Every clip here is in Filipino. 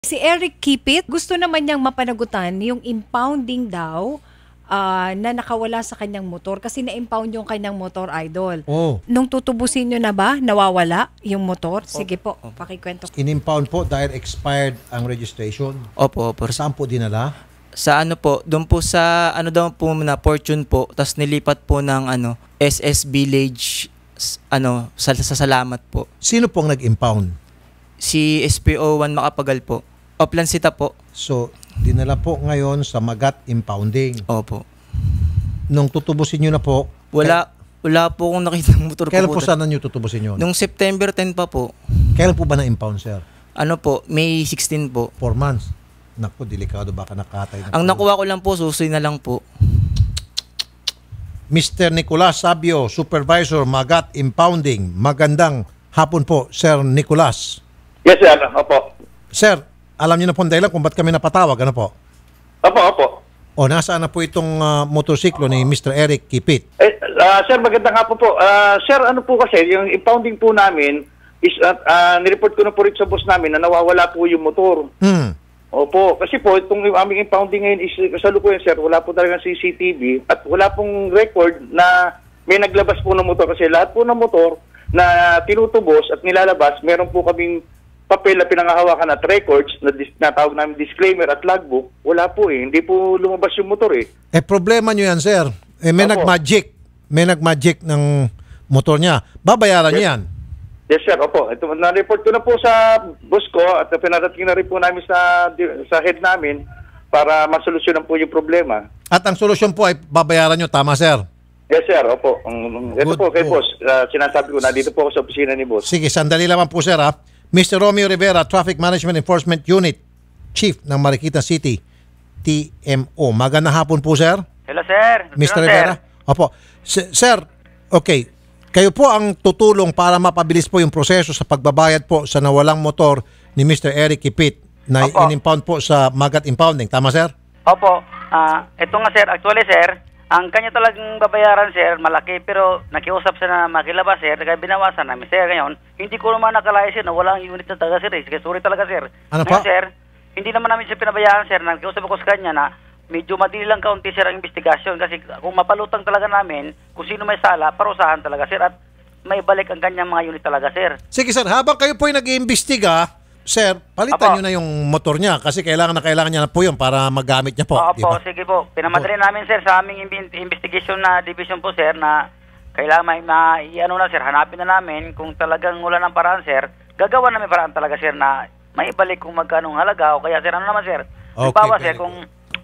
Si Eric Kipit, gusto naman niyang mapanagutan yung impounding daw na nakawala sa kanyang motor kasi na-impound yung kanyang motor, Idol. Oh. Nung tutubusin nyo na ba, nawawala yung motor? Sige po, pakikwento. In-impound po dahil expired ang registration. Opo, opo. Saan po dinala? Sa ano po, doon po sa ano daw po na Fortune po, tapos nilipat po ng SS Village sa Salamat po. Sino pong nag-impound? Si SPO1 Makapagal po. Oplansita po. So, dinala po ngayon sa Magat Impounding. Opo. Nung tutubusin nyo na po, Wala po akong nakita ng motor kailan po. po sana nyo tutubusin yun? Nung September 10 pa po. Kailan po ba na-impound, sir? Ano po, May 16 po. 4 months. Naku, delikado, baka nakatay na. Ang nakuha ko lang po, susoy na lang po. Mr. Nicolas Sabio, Supervisor, Magat Impounding. Magandang hapon po, Sir Nicolas. Yes, sir. Opo. Sir, alam niyo na po ang dahilan kung ba't kami napatawag, ano po? Opo. O, nasaan na po itong motorsiklo ni Mr. Eric Kipit? Sir, magandang hapon po. Sir, ano po kasi, yung impounding po namin is, nireport ko na po rin sa boss namin na nawawala po yung motor. Opo, kasi po, itong aming impounding ngayon is kasalukuyan, sir, wala po talagang CCTV at wala pong record na may naglabas po ng motor kasi lahat po ng motor na tinutubos at nilalabas, meron po kaming papel na pinangahawakan at records na tawag namin disclaimer at logbook. Wala po eh. Hindi po lumabas yung motor eh. Problema nyo yan, sir. May Opo. nag-magic. May nag-magic ng motor niya. Babayaran nyo yan. Yes, sir. Opo. Ito, na-report ko na po sa boss ko at pinarating na rin po namin sa head namin para masolusyonan po yung problema. At ang solusyon po ay babayaran nyo. Tama, sir? Yes, sir. Opo. Ito Good po kay po. boss. Sinasabi ko, nandito po ako sa opisina ni boss. Sige, sandali lamang po, sir, ha? Mr. Romeo Rivera, Traffic Management Enforcement Unit, Chief ng Marikina City, TMO. Magandang hapon po, sir. Hello, sir. Mr. Hello, Rivera? Opo. Sir, okay. Kayo po ang tutulong para mapabilis po yung proseso sa pagbabayad po sa nawalang motor ni Mr. Eric Kipit na Opo. in-impound po sa Magat Impounding. Tama, sir? Opo. Ito nga, sir. Actually, sir, ang kanya talagang babayaran, sir, malaki. Pero nakiusap siya na makilabas, sir. Kaya binawasan namin, sir. Ngayon, hindi ko naman nakalaya, sir, na walang unit na talaga, sir. Sige, sorry talaga, sir. Ano Ngayon, pa? sir, hindi naman namin siya pinabayaan, sir. Nakiusap ako sa kanya na medyo madili lang kaunti, sir, ang investigasyon. Kasi kung mapalutang talaga namin, kung sino may sala, parusahan talaga, sir. At may balik ang kanyang mga unit talaga, sir. Sige, sir. Habang kayo po ay nag-iimbestiga, sir, palitan Opo. nyo na yung motor niya kasi kailangan niya na po yun para magamit niya po. Opo, di ba? sige po. Pinamadali namin, sir, sa aming investigation na division po, sir, na kailangan ano na, sir, hanapin na namin kung talagang wala ng paraan, sir. Gagawa namin paraan talaga, sir, na maibalik kung magkano ang halaga o kaya, sir, ano naman, sir. Halimbawa, sir, very kung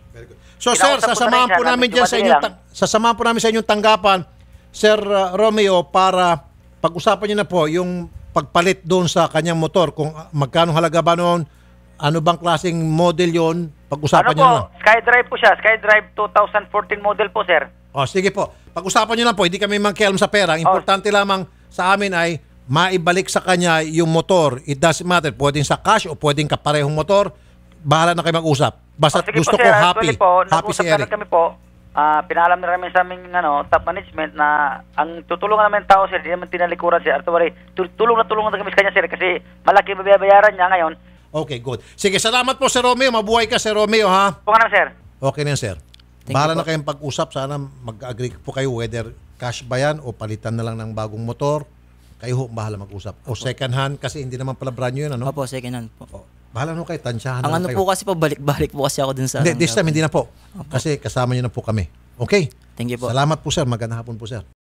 So, sir, Kinausap ko na sasamahan rin siya po na namin medyo dyan sa madali inyong lang. sasamahan po namin sa inyong tanggapan, Sir Romeo, para pag-usapan niyo na po yung pagpalit doon sa kanyang motor, kung magkano halaga ba noon, ano bang klaseng model yon, pag-usapan ano niyo po, na. SkyDrive po siya. SkyDrive 2014 model po, sir. O, sige po. Pag-usapan niyo na po, hindi kami mangkialam sa pera. Ang importante lamang sa amin ay maibalik sa kanya yung motor. It doesn't matter. Pwedeng sa cash o pwedeng kaparehong motor. Bahala na kayo mag-usap. Basta Sige gusto po, ko sir. happy. Actually po, Happy si nag-usap na Eric. rin kami po. Pinalam na namin sa aming top management na ang tutulungan namin ng tao, sir, hindi naman tinalikuran, sir. Actually, tulong na kami sa kanya, sir, kasi malaki babayaran niya ngayon. Okay, good. Sige, salamat po, Sir Romeo. Mabuhay ka, Sir Romeo, ha? Po nga naman, sir. Okay na yan, sir. Thank Bahala you na kayong pag-usap. Sana mag-agree po kayo whether cash ba yan o palitan na lang ng bagong motor. Kayo ho, bahala mag-usap. O second hand, kasi hindi naman pala brand new yun, ano? Opo, second hand po. O, bahala na kayo, tansyahan Ang na ano lang po kayo. kasi po, balik-balik po kasi ako dun sa... Hindi, this time hindi na po. Kasi kasama nyo na po kami. Okay? Thank you po. Salamat po, sir. Magandang hapon po, sir.